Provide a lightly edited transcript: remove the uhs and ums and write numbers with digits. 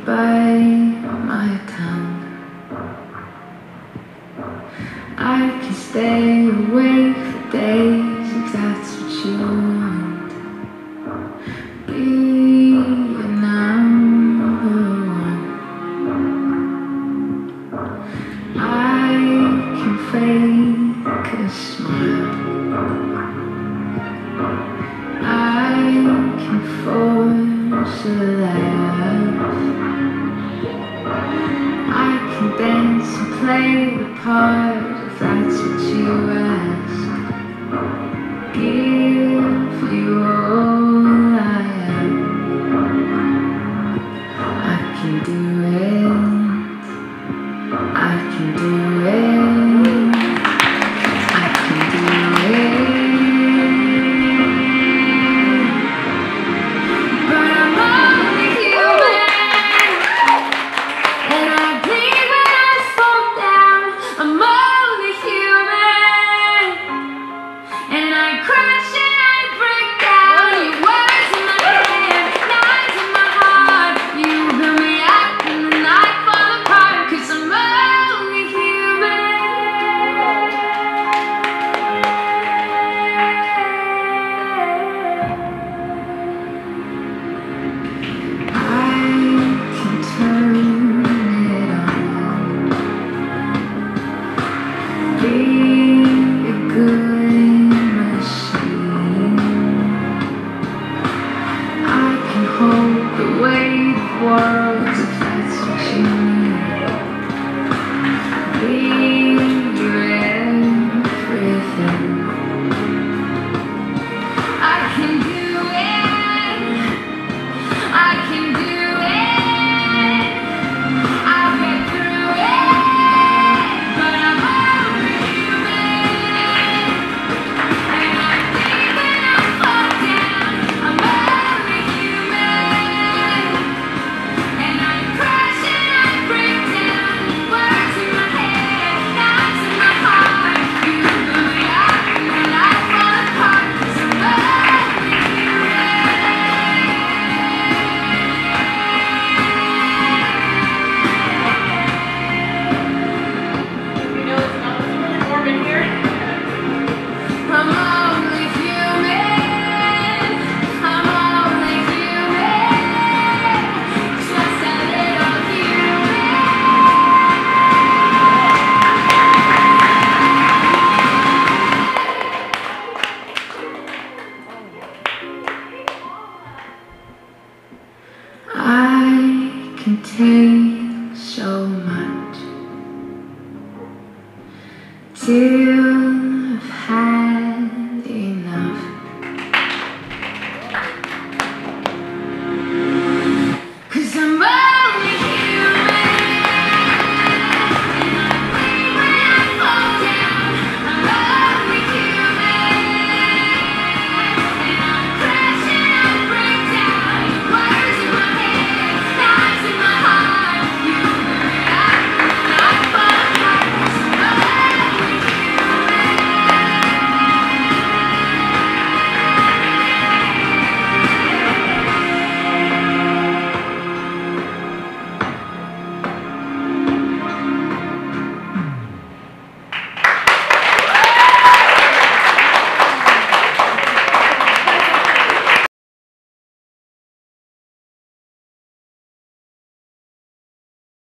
bite my tongue. I can stay awake for days if that's what you want. Be your number one. I can fake a smile. I can force a laugh. I can dance and play the part if that's what you ask. Give you all I am. I can do it. I can do it. I can do it. But I'm only human, and I bleed when I fall down. I'm only human, and I crash and I break down. You words in my head, knives in my heart. You build me up and then I fall apart, 'cause I'm only human. I can turn it on. Be a good machine. I can hold the weight of worlds if that's what you need. Be your everything. I can do it. I can do it. I'll get through it. But I'm only human, and I think when I fall down. I'm only human, and I crash and I break down. Words in my head, knives in my heart. You build me up and then I fall apart, 'cause I'm only human. You know it's not really warm in here. I'm only human. I'm only human. Just a little human. I can take